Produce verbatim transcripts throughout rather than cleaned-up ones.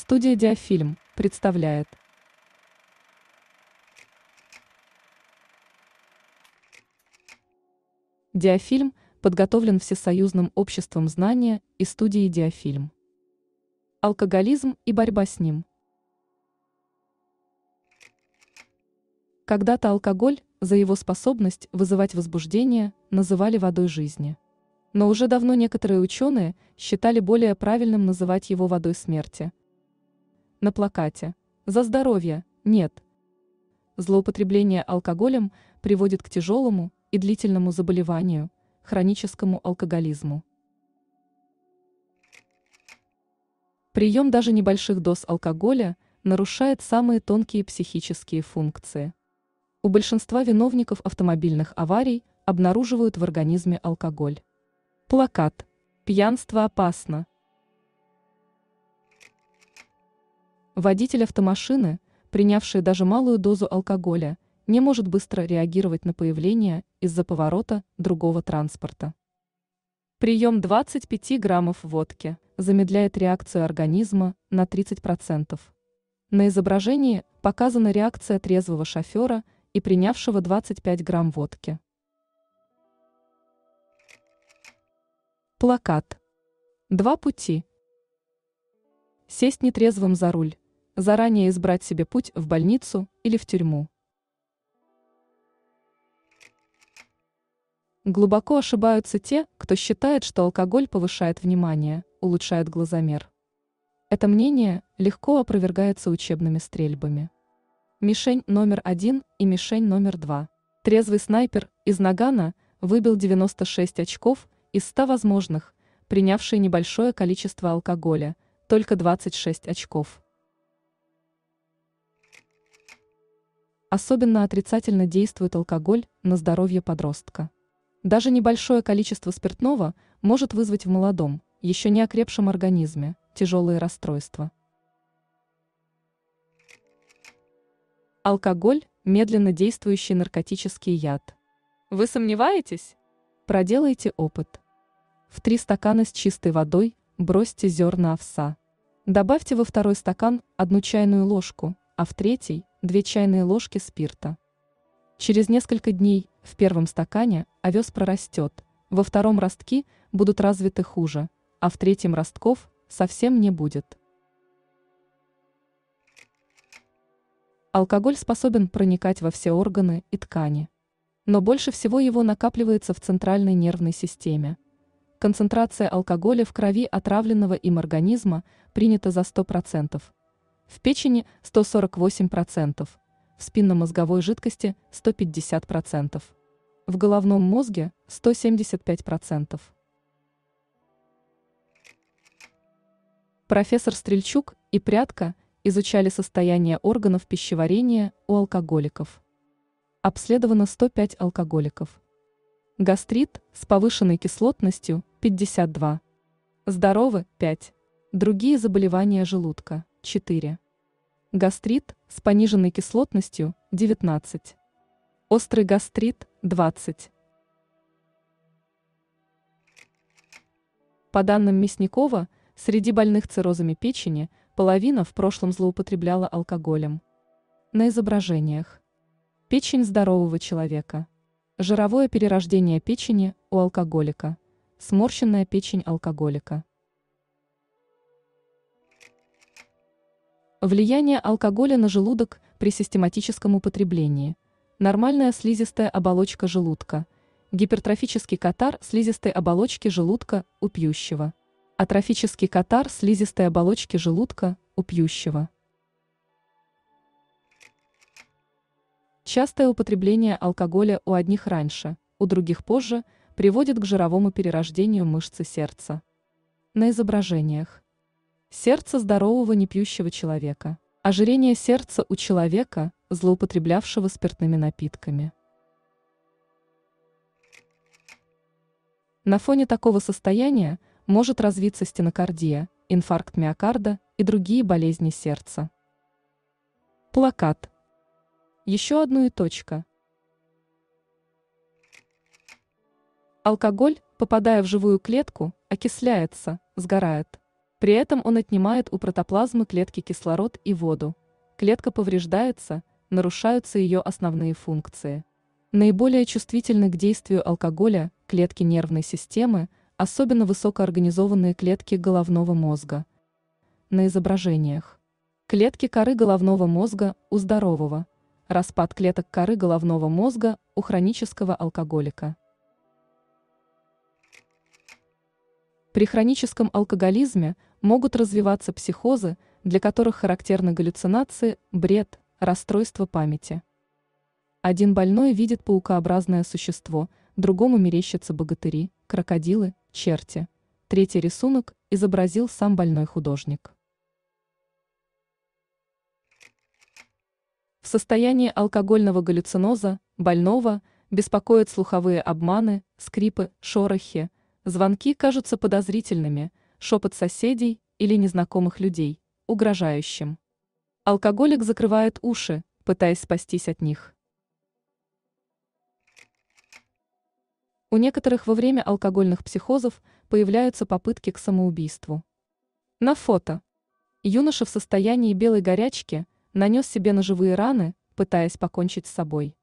Студия «Диафильм» представляет. «Диафильм» подготовлен Всесоюзным обществом знания и студией «Диафильм». Алкоголизм и борьба с ним. Когда-то алкоголь за его способность вызывать возбуждение называли водой жизни. Но уже давно некоторые ученые считали более правильным называть его водой смерти. На плакате «За здоровье» нет. Злоупотребление алкоголем приводит к тяжелому и длительному заболеванию, хроническому алкоголизму. Прием даже небольших доз алкоголя нарушает самые тонкие психические функции. У большинства виновников автомобильных аварий обнаруживают в организме алкоголь. Плакат «Пьянство опасно». Водитель автомашины, принявший даже малую дозу алкоголя, не может быстро реагировать на появление из-за поворота другого транспорта. Прием двадцать пять граммов водки замедляет реакцию организма на тридцать процентов. На изображении показана реакция трезвого шофера и принявшего двадцать пять грамм водки. Плакат. Два пути. Сесть нетрезвым за руль, заранее избрать себе путь в больницу или в тюрьму. Глубоко ошибаются те, кто считает, что алкоголь повышает внимание, улучшает глазомер. Это мнение легко опровергается учебными стрельбами. Мишень номер один и мишень номер два. Трезвый снайпер из Нагана выбил девяносто шесть очков из ста возможных, принявший небольшое количество алкоголя, только двадцать шесть очков. Особенно отрицательно действует алкоголь на здоровье подростка. Даже небольшое количество спиртного может вызвать в молодом, еще не окрепшем организме тяжелые расстройства. Алкоголь – медленно действующий наркотический яд. Вы сомневаетесь? Проделайте опыт. В три стакана с чистой водой бросьте зерна овса. Добавьте во второй стакан одну чайную ложку, а в третий – две чайные ложки спирта. Через несколько дней в первом стакане овес прорастет, во втором ростки будут развиты хуже, а в третьем ростков совсем не будет. Алкоголь способен проникать во все органы и ткани. Но больше всего его накапливается в центральной нервной системе. Концентрация алкоголя в крови отравленного им организма принята за сто процентов. В печени сто сорок восемь процентов, в спинномозговой жидкости сто пятьдесят процентов, в головном мозге сто семьдесят пять процентов. Профессор Стрельчук и Прядко изучали состояние органов пищеварения у алкоголиков. Обследовано сто пять алкоголиков. Гастрит с повышенной кислотностью – пятьдесят два. Здоровы – пять. Другие заболевания желудка – четыре. Гастрит с пониженной кислотностью – девятнадцать. Острый гастрит – двадцать. По данным Мясникова, среди больных циррозами печени половина в прошлом злоупотребляла алкоголем. На изображениях. Печень здорового человека. Жировое перерождение печени у алкоголика. Сморщенная печень алкоголика. Влияние алкоголя на желудок при систематическом употреблении. Нормальная слизистая оболочка желудка. Гипертрофический катар слизистой оболочки желудка у пьющего. Атрофический катар слизистой оболочки желудка у пьющего. Частое употребление алкоголя у одних раньше, у других позже приводит к жировому перерождению мышцы сердца. На изображениях. Сердце здорового непьющего человека. Ожирение сердца у человека, злоупотреблявшего спиртными напитками. На фоне такого состояния может развиться стенокардия, инфаркт миокарда и другие болезни сердца. Плакат. Еще одно и точка. Алкоголь, попадая в живую клетку, окисляется, сгорает. При этом он отнимает у протоплазмы клетки кислород и воду. Клетка повреждается, нарушаются ее основные функции. Наиболее чувствительны к действию алкоголя клетки нервной системы, особенно высокоорганизованные клетки головного мозга. На изображениях. Клетки коры головного мозга у здорового. Распад клеток коры головного мозга у хронического алкоголика. При хроническом алкоголизме могут развиваться психозы, для которых характерны галлюцинации, бред, расстройство памяти. Один больной видит паукообразное существо, другому мерещатся богатыри, крокодилы, черти. Третий рисунок изобразил сам больной художник. В состоянии алкогольного галлюциноза больного беспокоят слуховые обманы, скрипы, шорохи, звонки кажутся подозрительными, шепот соседей или незнакомых людей, угрожающим. Алкоголик закрывает уши, пытаясь спастись от них. У некоторых во время алкогольных психозов появляются попытки к самоубийству. На фото. Юноша в состоянии белой горячки нанес себе ножевые раны, пытаясь покончить с собой.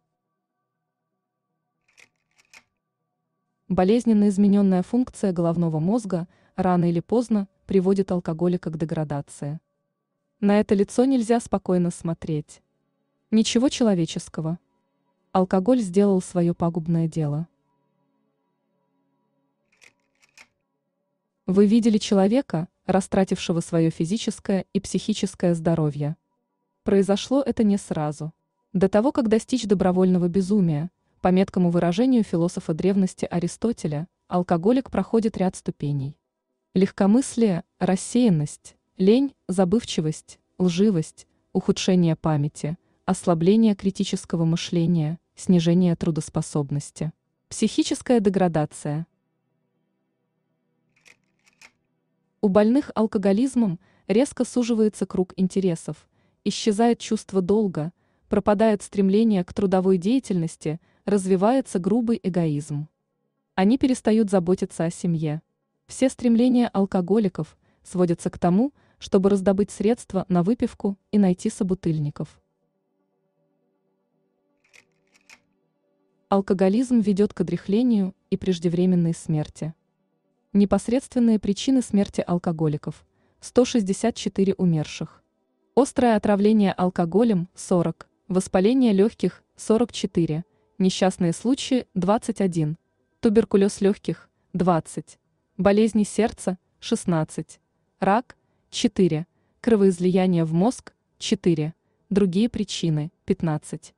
Болезненно измененная функция головного мозга рано или поздно приводит алкоголика к деградации. На это лицо нельзя спокойно смотреть. Ничего человеческого. Алкоголь сделал свое пагубное дело. Вы видели человека, растратившего свое физическое и психическое здоровье. Произошло это не сразу. До того, как достичь добровольного безумия, по меткому выражению философа древности Аристотеля, алкоголик проходит ряд ступеней. Легкомыслие, рассеянность, лень, забывчивость, лживость, ухудшение памяти, ослабление критического мышления, снижение трудоспособности, психическая деградация. У больных алкоголизмом резко суживается круг интересов, исчезает чувство долга, пропадает стремление к трудовой деятельности, развивается грубый эгоизм. Они перестают заботиться о семье. Все стремления алкоголиков сводятся к тому, чтобы раздобыть средства на выпивку и найти собутыльников. Алкоголизм ведет к одряхлению и преждевременной смерти. Непосредственные причины смерти алкоголиков – сто шестьдесят четыре умерших. Острое отравление алкоголем – сорок, воспаление легких – сорок четыре, несчастные случаи – двадцать один, туберкулез легких – двадцать, болезни сердца – шестнадцать, рак – четыре, кровоизлияние в мозг – четыре, другие причины – пятнадцать.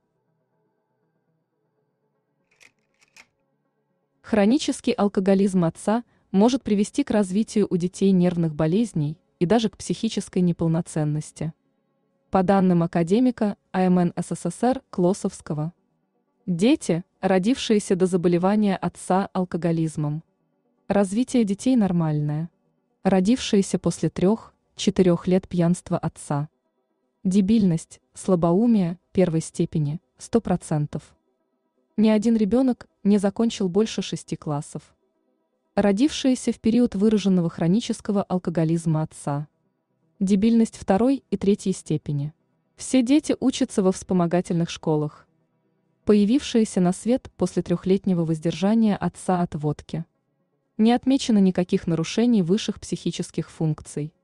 Хронический алкоголизм отца может привести к развитию у детей нервных болезней и даже к психической неполноценности. По данным академика А М Н С С С Р Клоссовского, дети, родившиеся до заболевания отца алкоголизмом. Развитие детей нормальное. Родившиеся после трех-четырех лет пьянства отца. Дебильность, слабоумие первой степени – сто процентов. Ни один ребенок не закончил больше шести классов. Родившиеся в период выраженного хронического алкоголизма отца. Дебильность второй и третьей степени. Все дети учатся во вспомогательных школах. Появившиеся на свет после трехлетнего воздержания отца от водки. Не отмечено никаких нарушений высших психических функций.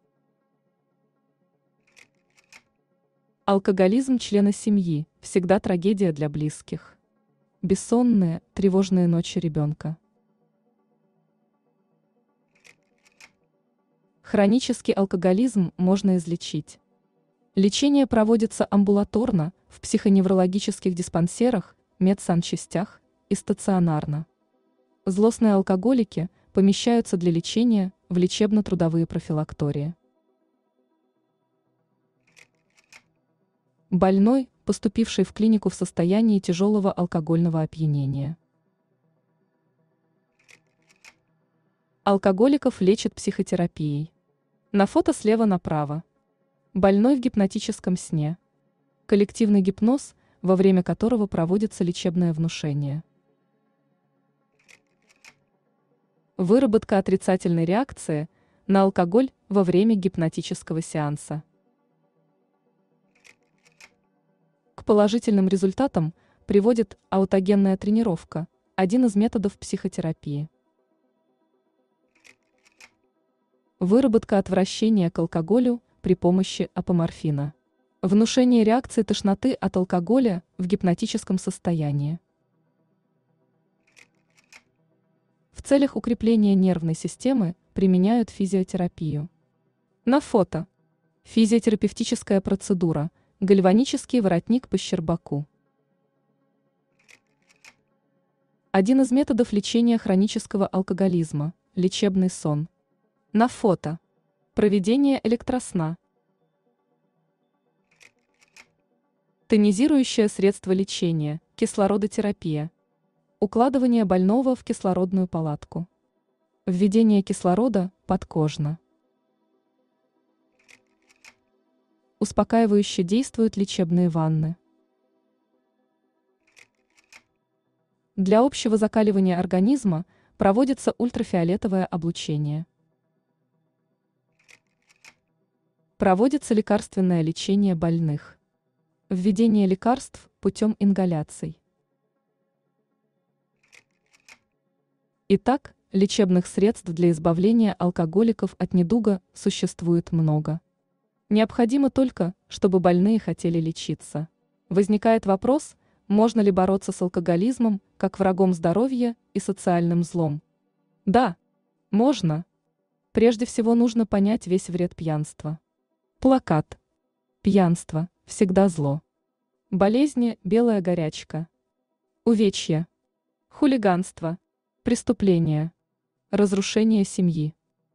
Алкоголизм члена семьи – всегда трагедия для близких. Бессонные, тревожные ночи ребенка. Хронический алкоголизм можно излечить. Лечение проводится амбулаторно, в психоневрологических диспансерах, медсанчастях и стационарно. Злостные алкоголики помещаются для лечения в лечебно-трудовые профилактории. Больной, поступивший в клинику в состоянии тяжелого алкогольного опьянения. Алкоголиков лечат психотерапией. На фото слева направо. Больной в гипнотическом сне. Коллективный гипноз, во время которого проводится лечебное внушение. Выработка отрицательной реакции на алкоголь во время гипнотического сеанса. К положительным результатам приводит аутогенная тренировка, один из методов психотерапии. Выработка отвращения к алкоголю при помощи апоморфина. Внушение реакции тошноты от алкоголя в гипнотическом состоянии. В целях укрепления нервной системы применяют физиотерапию. На фото. Физиотерапевтическая процедура. Гальванический воротник по щербаку. Один из методов лечения хронического алкоголизма – лечебный сон. На фото. Проведение электросна. Тонизирующее средство лечения, кислородотерапия. Укладывание больного в кислородную палатку. Введение кислорода подкожно. Успокаивающе действуют лечебные ванны. Для общего закаливания организма проводится ультрафиолетовое облучение. Проводится лекарственное лечение больных. Введение лекарств путем ингаляций. Итак, лечебных средств для избавления алкоголиков от недуга существует много. Необходимо только, чтобы больные хотели лечиться. Возникает вопрос, можно ли бороться с алкоголизмом как врагом здоровья и социальным злом? Да, можно. Прежде всего нужно понять весь вред пьянства. Плакат. Пьянство – всегда зло. Болезни – белая горячка. Увечья. Хулиганство. Преступление. Разрушение семьи.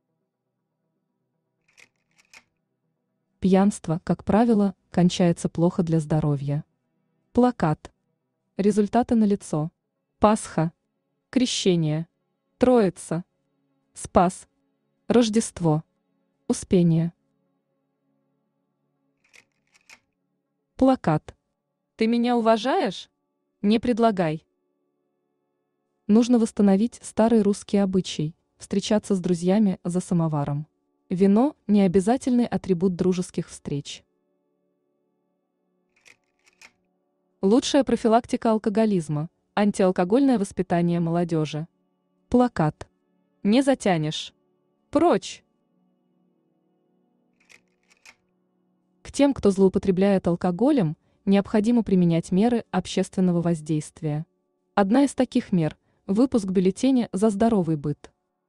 Пьянство, как правило, кончается плохо для здоровья. Плакат. Результаты налицо. Пасха. Крещение. Троица. Спас. Рождество. Успение. Плакат. Ты меня уважаешь? Не предлагай. Нужно восстановить старый русский обычай – встречаться с друзьями за самоваром. Вино – не обязательный атрибут дружеских встреч. Лучшая профилактика алкоголизма – антиалкогольное воспитание молодежи. Плакат. Не затянешь. Прочь. К тем, кто злоупотребляет алкоголем, необходимо применять меры общественного воздействия. Одна из таких мер – выпуск бюллетеня «За здоровый быт».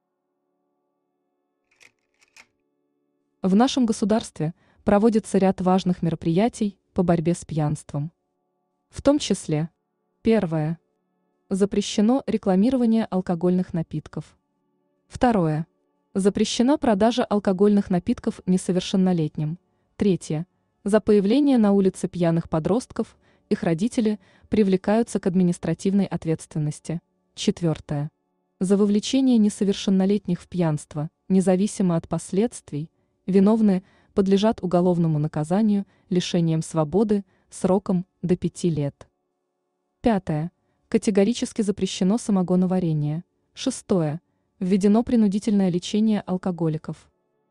В нашем государстве проводится ряд важных мероприятий по борьбе с пьянством. В том числе: первое. Запрещено рекламирование алкогольных напитков. Второе. Запрещена продажа алкогольных напитков несовершеннолетним. Третье. За появление на улице пьяных подростков их родители привлекаются к административной ответственности. Четвертое. За вовлечение несовершеннолетних в пьянство, независимо от последствий, виновные подлежат уголовному наказанию лишением свободы сроком до пяти лет. Пятое. Категорически запрещено самогоноварение. Шестое. Введено принудительное лечение алкоголиков.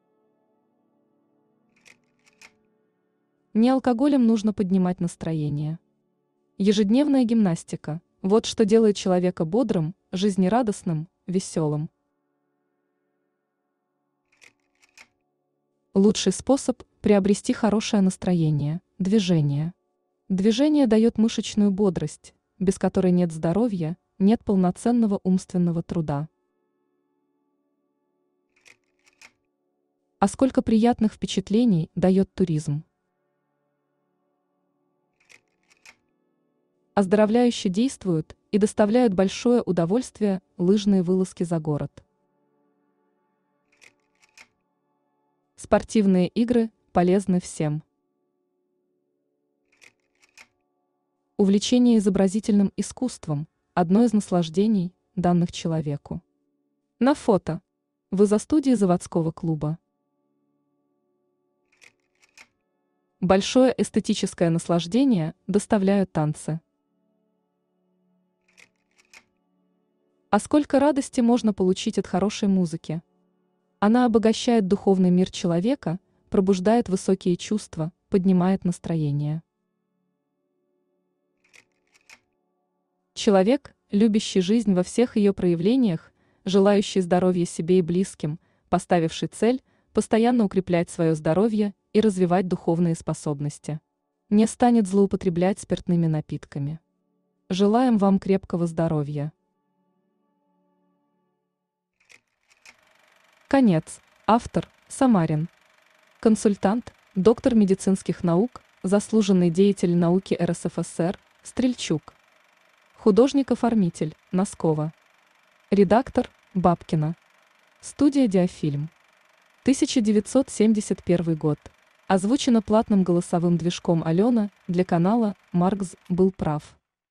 Не алкоголем нужно поднимать настроение. Ежедневная гимнастика – вот что делает человека бодрым, жизнерадостным, веселым. Лучший способ приобрести хорошее настроение – движение. Движение дает мышечную бодрость, без которой нет здоровья, нет полноценного умственного труда. А сколько приятных впечатлений дает туризм. Оздоровляюще действуют и доставляют большое удовольствие лыжные вылазки за город. Спортивные игры полезны всем. Увлечение изобразительным искусством – одно из наслаждений, данных человеку. На фото. Вы за студией заводского клуба. Большое эстетическое наслаждение доставляют танцы. А сколько радости можно получить от хорошей музыки? Она обогащает духовный мир человека, пробуждает высокие чувства, поднимает настроение. Человек, любящий жизнь во всех ее проявлениях, желающий здоровья себе и близким, поставивший цель постоянно укреплять свое здоровье и развивать духовные способности, не станет злоупотреблять спиртными напитками. Желаем вам крепкого здоровья. Конец. Автор – Самарин. Консультант, доктор медицинских наук, заслуженный деятель науки эр эс эф эс эр, Стрельчук. Художник-оформитель, Носкова. Редактор, Бабкина. Студия «Диафильм». тысяча девятьсот семьдесят первый год. Озвучено платным голосовым движком Алена для канала «Маркс был прав».